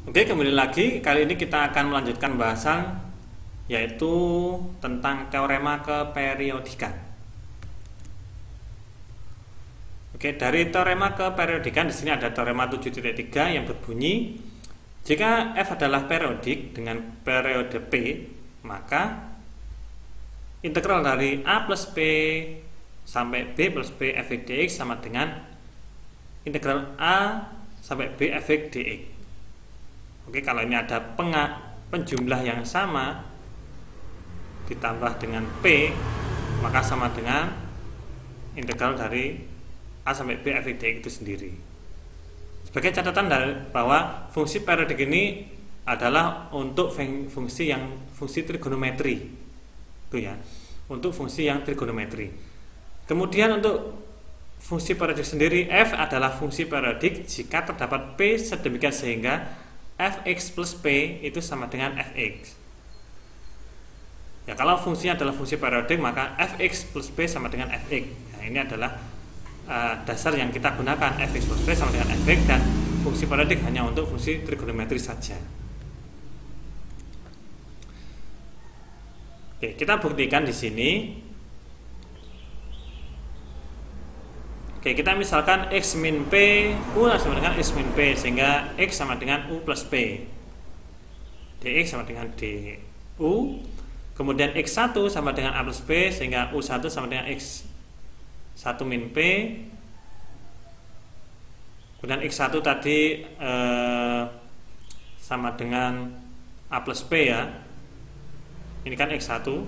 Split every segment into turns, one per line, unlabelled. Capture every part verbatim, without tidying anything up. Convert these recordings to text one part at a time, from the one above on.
Oke, kembali lagi. Kali ini kita akan melanjutkan bahasan yaitu tentang teorema keperiodikan. Oke, dari teorema keperiodikan di sini ada teorema tujuh titik tiga yang berbunyi jika F adalah periodik dengan periode P, maka integral dari A plus P sampai B plus B f(x) dx sama dengan integral A sampai B f(x) dx. Oke, kalau ini ada penjumlah yang sama ditambah dengan P, maka sama dengan integral dari A sampai B f(x) dx itu sendiri. Sebagai catatan dari bahwa fungsi periodik ini adalah untuk fungsi yang fungsi trigonometri, itu ya, untuk fungsi yang trigonometri. Kemudian untuk fungsi periodik sendiri, F adalah fungsi periodik jika terdapat P sedemikian sehingga f(x) plus P itu sama dengan f(x). Ya, kalau fungsinya adalah fungsi periodik, maka f(x) plus P sama dengan f(x). Nah, ini adalah uh, dasar yang kita gunakan, f(x) plus P sama dengan f(x), dan fungsi periodik hanya untuk fungsi trigonometri saja. Oke, kita buktikan di sini. Oke, kita misalkan x min P, U sama dengan x min P, sehingga x sama dengan U plus P, dx sama dengan du. Kemudian x satu sama dengan A plus P, sehingga U satu sama dengan x satu min P. Kemudian x satu tadi eh, sama dengan A plus P ya. Ini kan x satu.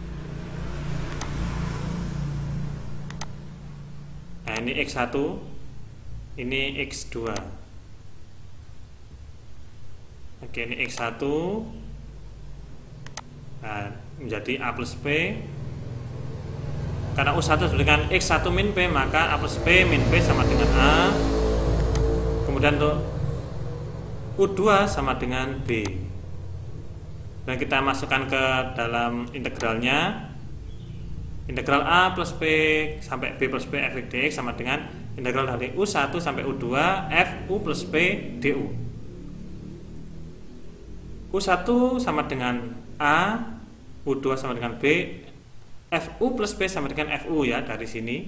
Nah, ini x satu, ini x dua. Oke, ini x satu. Nah, menjadi A plus P. Karena U satu dengan x satu min P, maka A plus P min P sama dengan A. Kemudian untuk U dua sama dengan B. Dan kita masukkan ke dalam integralnya. Integral A plus P sampai B plus P f(x) dx sama dengan integral dari U satu sampai U dua f U plus P du. U satu sama dengan A, U dua sama dengan B, F U plus P sama dengan F U ya, dari sini.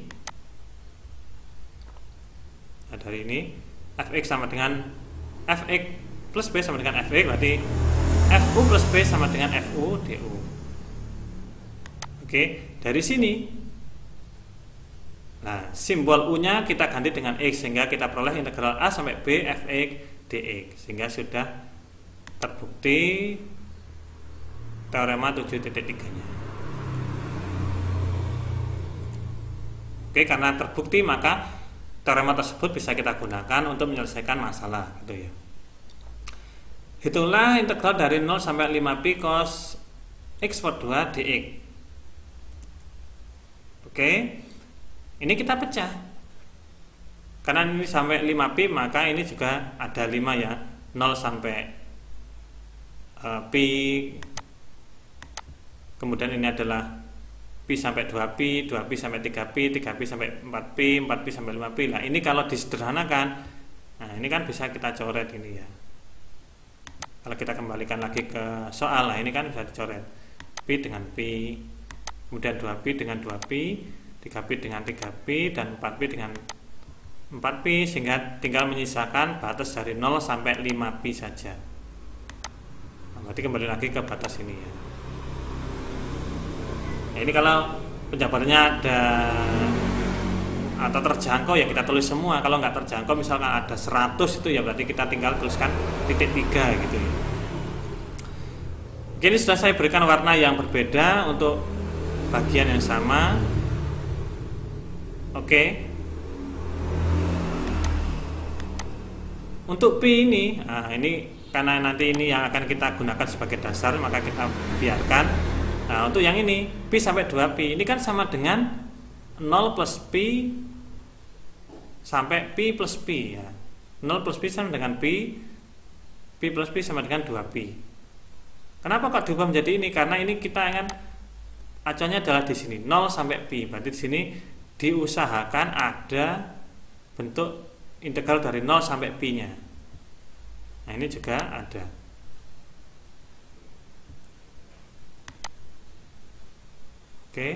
Nah, dari ini f(x) sama dengan f(x) plus P sama dengan f(x), berarti F U plus P sama dengan F U du. Oke, dari sini, nah simbol U-nya kita ganti dengan X sehingga kita peroleh integral A sampai B f(x) dx, sehingga sudah terbukti teorema tujuh titik tiga-nya. Oke, karena terbukti maka teorema tersebut bisa kita gunakan untuk menyelesaikan masalah, gitu ya. Hitunglah integral dari nol sampai lima pi cos x per dua dx. Oke, ini kita pecah. Karena ini sampai lima pi, maka ini juga ada lima ya. nol sampai uh, pi. Kemudian ini adalah pi sampai dua pi, dua pi sampai tiga pi, tiga pi sampai empat pi, empat pi sampai lima pi. Nah, ini kalau disederhanakan, nah ini kan bisa kita coret ini ya. Kalau kita kembalikan lagi ke soal, nah ini kan bisa dicoret. Pi dengan pi, kemudian dua pi dengan dua pi, tiga pi dengan tiga pi, dan empat pi dengan empat pi, sehingga tinggal menyisakan batas dari nol sampai lima pi saja. Nah, berarti kembali lagi ke batas ini ya. Nah, ini kalau penjabarannya ada atau terjangkau ya kita tulis semua. Kalau nggak terjangkau, misalkan ada seratus, itu ya berarti kita tinggal tuliskan titik tiga gitu ya. Oke, ini sudah saya berikan warna yang berbeda untuk bagian yang sama. Oke, untuk pi ini, nah ini karena nanti ini yang akan kita gunakan sebagai dasar, maka kita biarkan. Nah, untuk yang ini pi sampai dua pi, ini kan sama dengan nol plus pi sampai pi plus pi ya. nol plus pi sama dengan pi, pi plus pi sama dengan dua pi. Kenapa kok diubah menjadi ini? Karena ini kita akan acuannya adalah di sini nol sampai pi. Berarti di sini diusahakan ada bentuk integral dari nol sampai pi-nya. Nah, ini juga ada. Oke.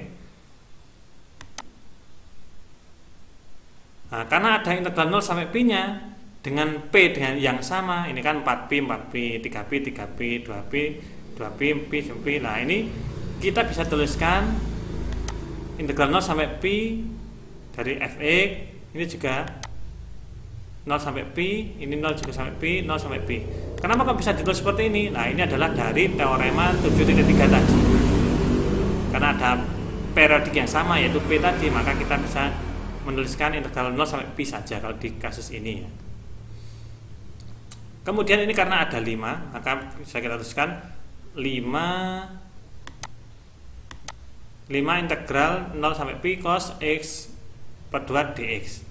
Nah, karena ada integral nol sampai pi-nya dengan P dengan yang sama, ini kan empat pi, empat pi, tiga pi, tiga pi, dua pi, dua pi, pi, pi. Nah, ini kita bisa tuliskan integral nol sampai pi dari f(x) ini juga nol sampai pi, ini nol juga sampai pi, nol sampai pi. Kenapa kok bisa ditulis seperti ini? Nah, ini adalah dari teorema tujuh titik tiga tadi. Karena ada periodik yang sama yaitu P tadi, maka kita bisa menuliskan integral nol sampai pi saja kalau di kasus ini ya. Kemudian ini karena ada lima, maka bisa kita tuliskan lima lima integral nol sampai pi cos x per dua dx.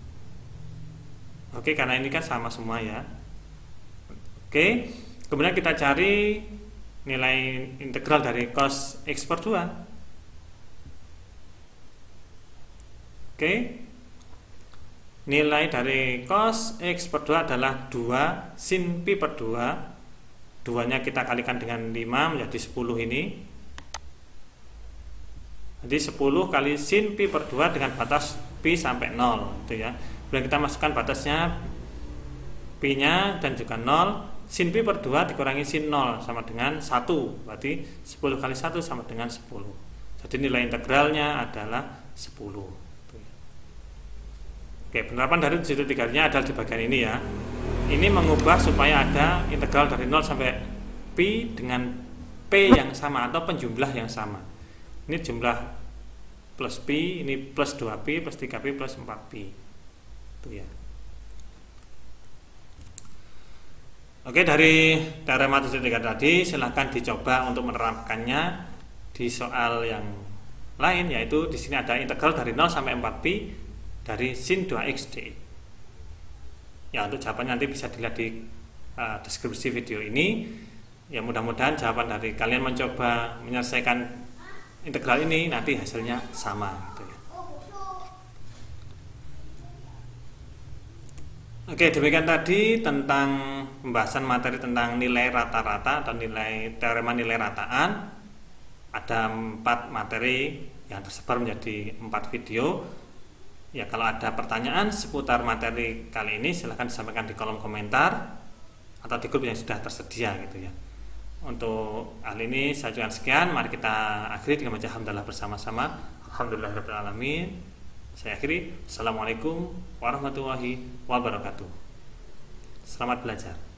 Oke, karena ini kan sama semua ya. Oke, kemudian kita cari nilai integral dari cos x per dua. Oke, nilai dari cos x per dua adalah dua sin pi per dua. Duanya kita kalikan dengan lima menjadi sepuluh ini. Jadi sepuluh kali sin pi per dua dengan batas pi sampai nol gitu ya. Kemudian kita masukkan batasnya pi nya dan juga nol. Sin pi per dua dikurangi sin nol sama dengan satu. Berarti sepuluh kali satu sama dengan sepuluh. Jadi nilai integralnya adalah sepuluh. Oke, penerapan dari tujuh titik tiga-nya adalah di bagian ini ya. Ini mengubah supaya ada integral dari nol sampai pi dengan p yang sama atau penjumlah yang sama. Ini jumlah plus pi, ini plus dua pi, plus tiga pi, plus empat pi. Itu ya. Oke, dari teorema tujuh titik tiga tadi silahkan dicoba untuk menerapkannya di soal yang lain, yaitu di sini ada integral dari nol sampai empat pi dari sin dua x dx. Ya, untuk jawabannya nanti bisa dilihat di uh, deskripsi video ini. Ya, mudah-mudahan jawaban dari kalian mencoba menyelesaikan integral ini nanti hasilnya sama gitu ya. Oke, demikian tadi tentang pembahasan materi tentang nilai rata-rata atau nilai teorema nilai rataan. Ada empat materi yang tersebar menjadi empat video. Ya, kalau ada pertanyaan seputar materi kali ini silahkan disampaikan di kolom komentar atau di grup yang sudah tersedia gitu ya. Untuk hal ini saya ucapkan sekian. Mari kita akhiri dengan baca hamdalah bersama-sama. Alhamdulillahirabbil alamin. Saya akhiri. Assalamualaikum warahmatullahi wabarakatuh. Selamat belajar.